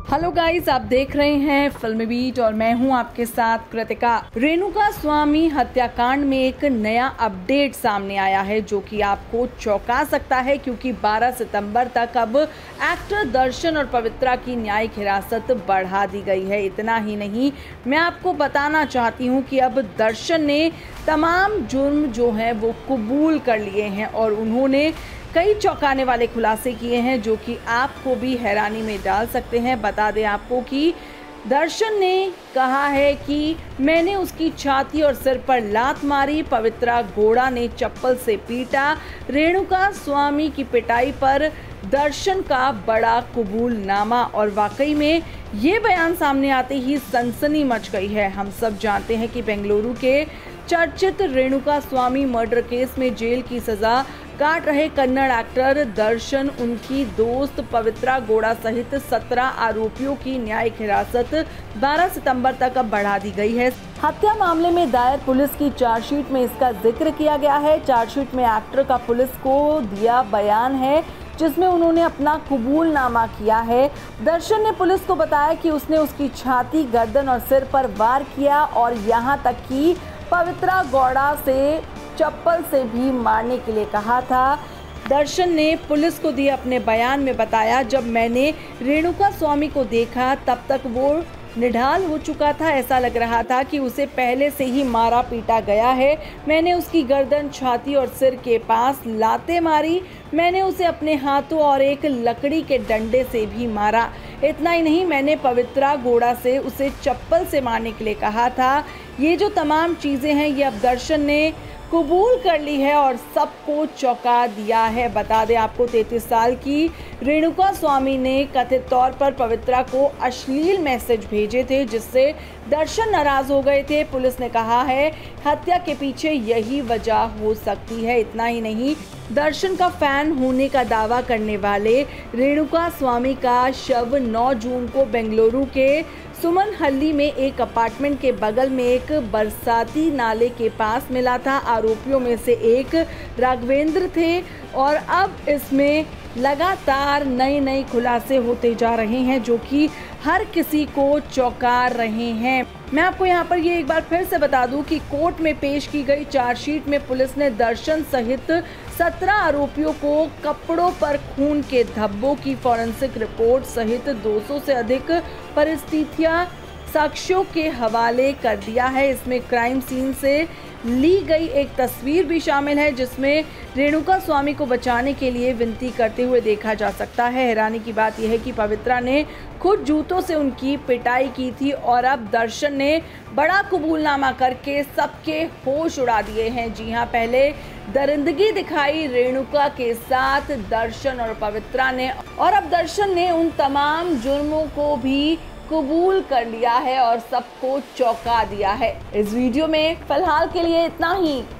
Hello guys, आप देख रहे हैं फिल्मी बीट और मैं हूं आपके साथ कृतिका। रेणुका स्वामी हत्याकांड में एक नया अपडेट सामने आया है जो कि आपको चौंका सकता है, क्योंकि 12 सितंबर तक अब एक्टर दर्शन और पवित्रा की न्यायिक हिरासत बढ़ा दी गई है। इतना ही नहीं, मैं आपको बताना चाहती हूं कि अब दर्शन ने तमाम जुर्म जो हैं वो कबूल कर लिए हैं और उन्होंने कई चौंकाने वाले खुलासे किए हैं जो कि आपको भी हैरानी में डाल सकते हैं। बता दें आपको कि दर्शन ने कहा है कि मैंने उसकी छाती और सिर पर लात मारी, पवित्रा गोड़ा ने चप्पल से पीटा। रेणुका स्वामी की पिटाई पर दर्शन का बड़ा कबूलनामा, और वाकई में ये बयान सामने आते ही सनसनी मच गई है। हम सब जानते हैं कि बेंगलुरु के चर्चित रेणुका स्वामी मर्डर केस में जेल की सजा काट रहे कन्नड़ एक्टर दर्शन, उनकी दोस्त पवित्रा गोड़ा सहित 17 आरोपियों की न्यायिक हिरासत 12 सितंबर तक अब बढ़ा दी गई है। हत्या मामले में दायर पुलिस की चार्जशीट में इसका जिक्र किया गया है। चार्जशीट में एक्टर का पुलिस को दिया बयान है जिसमें उन्होंने अपना कबूलनामा किया है। दर्शन ने पुलिस को बताया कि उसने उसकी छाती, गर्दन और सिर पर वार किया और यहां तक कि पवित्रा गौड़ा से चप्पल से भी मारने के लिए कहा था। दर्शन ने पुलिस को दिए अपने बयान में बताया, जब मैंने रेणुका स्वामी को देखा तब तक वो निढाल हो चुका था। ऐसा लग रहा था कि उसे पहले से ही मारा पीटा गया है। मैंने उसकी गर्दन, छाती और सिर के पास लातें मारी। मैंने उसे अपने हाथों और एक लकड़ी के डंडे से भी मारा। इतना ही नहीं, मैंने पवित्रा गोड़ा से उसे चप्पल से मारने के लिए कहा था। ये जो तमाम चीज़ें हैं ये अब दर्शन ने कबूल कर ली है और सबको चौंका दिया है। बता दें आपको, 33 साल की रेणुका स्वामी ने कथित तौर पर पवित्रा को अश्लील मैसेज भेजे थे जिससे दर्शन नाराज हो गए थे। पुलिस ने कहा है हत्या के पीछे यही वजह हो सकती है। इतना ही नहीं, दर्शन का फैन होने का दावा करने वाले रेणुका स्वामी का शव 9 जून को बेंगलुरु के सुमनहल्ली में एक अपार्टमेंट के बगल में एक बरसाती नाले के पास मिला था। आरोपियों में से एक राघवेंद्र थे और अब इसमें लगातार नए खुलासे होते जा रहे हैं जो कि हर किसी को चौंका रहे हैं। मैं आपको यहाँ पर ये एक बार फिर से बता दूं कि कोर्ट में पेश की गई चार्जशीट में पुलिस ने दर्शन सहित 17 आरोपियों को कपड़ों पर खून के धब्बों की फॉरेंसिक रिपोर्ट सहित 200 से अधिक परिस्थितियां साक्ष्यों के हवाले कर दिया है। इसमें क्राइम सीन से ली गई एक तस्वीर भी शामिल है जिसमें रेणुका स्वामी को बचाने के लिए विनती करते हुए देखा जा सकता है। हैरानी की बात यह है कि पवित्रा ने खुद जूतों से उनकी पिटाई की थी और अब दर्शन ने बड़ा कबूलनामा करके सबके होश उड़ा दिए हैं। जी हां, पहले दरिंदगी दिखाई रेणुका के साथ दर्शन और पवित्रा ने, और अब दर्शन ने उन तमाम जुर्मों को भी कबूल कर लिया है और सबको चौंका दिया है। इस वीडियो में फिलहाल के लिए इतना ही।